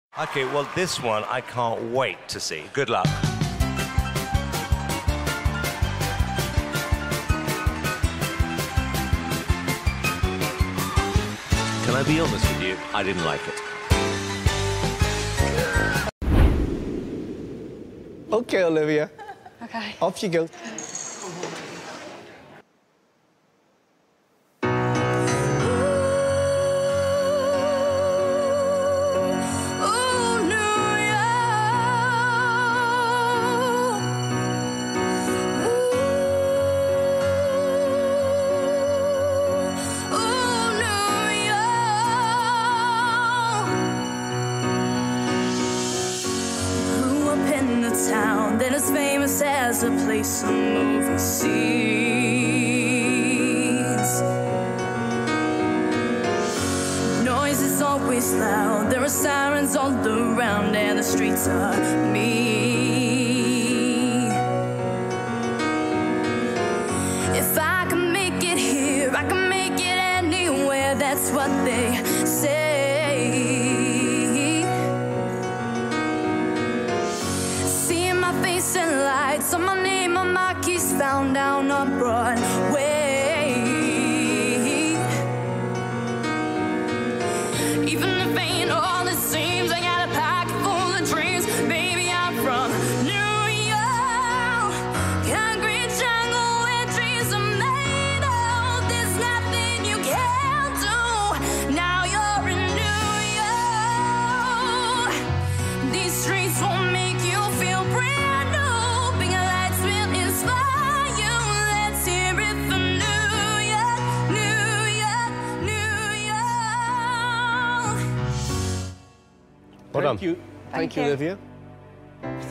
Okay, well, this one I can't wait to see. Good luck. Can I be honest with you? I didn't like it. OK, Olivia. OK. Off you go. Town that is famous as a place of moving seeds. Noise is always loud, there are sirens all around, and the streets are me. If I can make it here, I can make it anywhere, that's what they say. Face and lights on my name, my marquees found down on Broadway. Even if ain't all it seems, I got a pocket full of dreams. Baby, I'm from New York, concrete jungle where dreams are made of. There's nothing you can't do. Now you're in New York. These streets won't make you feel brave. Well done. Thank you. Thank you, Olivia.